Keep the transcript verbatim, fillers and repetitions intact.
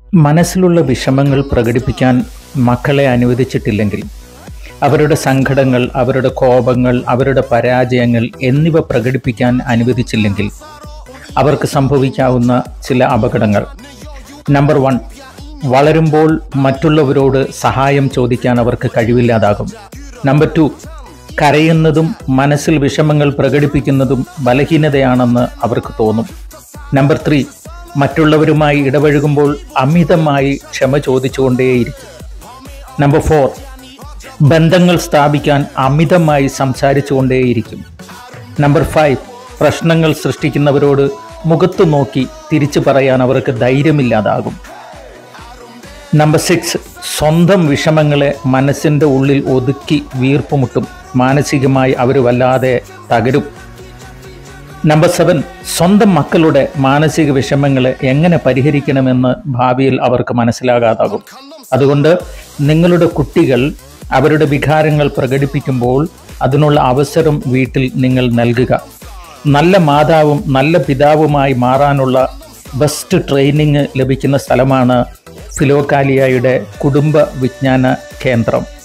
മനസ്സിലുള്ള വിഷമങ്ങൾ പ്രകടിപ്പിക്കാൻ മക്കളെ അനുവദിച്ചിട്ടില്ലെങ്കിൽ, അവരുടെ സങ്കടങ്ങൾ, അവരുടെ കോപങ്ങൾ, അവരുടെ പരാജയങ്ങൾ എന്നിവ പ്രകടിപ്പിക്കാൻ അനുവദിച്ചില്ലെങ്കിൽ അവർക്ക് സംഭവിക്കാവുന്ന ചില അപകടങ്ങൾ. നമ്പർ വൺ, വളരുമ്പോൾ മറ്റുള്ളവരോട് സഹായം ചോദിക്കാൻ അവർക്ക് കഴിവില്ലാതാകും. നമ്പർ ടു, കരയുന്നതും മനസ്സിൽ വിഷമങ്ങൾ പ്രകടിപ്പിക്കുന്നതും ബലഹീനതയാണെന്ന് അവർക്ക് തോന്നും. നമ്പർ ത്രീ, മറ്റുള്ളവരുമായി ഇടപഴകുമ്പോൾ അമിതമായി ക്ഷമ ചോദിച്ചുകൊണ്ടേയിരിക്കും. നമ്പർ ഫോർ, ബന്ധങ്ങൾ സ്ഥാപിക്കാൻ അമിതമായി സംസാരിച്ചുകൊണ്ടേയിരിക്കും. നമ്പർ ഫൈവ്, പ്രശ്നങ്ങൾ സൃഷ്ടിക്കുന്നവരോട് മുഖത്തു നോക്കി തിരിച്ചു പറയാൻ അവർക്ക് ധൈര്യമില്ലാതാകും. നമ്പർ സിക്സ്, സ്വന്തം വിഷമങ്ങളെ മനസ്സിൻ്റെ ഉള്ളിൽ ഒതുക്കി വീർപ്പുമുട്ടും. മാനസികമായി അവർ വല്ലാതെ തകരും. നമ്പർ സെവൻ, സ്വന്തം മക്കളുടെ മാനസിക വിഷമങ്ങളെ എങ്ങനെ പരിഹരിക്കണമെന്ന് ഭാവിയിൽ അവർക്ക് മനസ്സിലാകാതാകും. അതുകൊണ്ട് നിങ്ങളുടെ കുട്ടികൾ അവരുടെ വികാരങ്ങൾ പ്രകടിപ്പിക്കുമ്പോൾ അതിനുള്ള അവസരം വീട്ടിൽ നിങ്ങൾ നൽകുക. നല്ല മാതാവും നല്ല പിതാവുമായി മാറാനുള്ള ബെസ്റ്റ് ട്രെയിനിങ് ലഭിക്കുന്ന സ്ഥലമാണ് ഫിലോകാലിയയുടെ കുടുംബ വിജ്ഞാന കേന്ദ്രം.